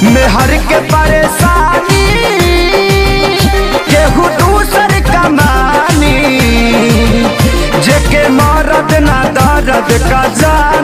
मेहर के परेशानी केहू दूसर कमानी जेके मरद ना दर्द का जान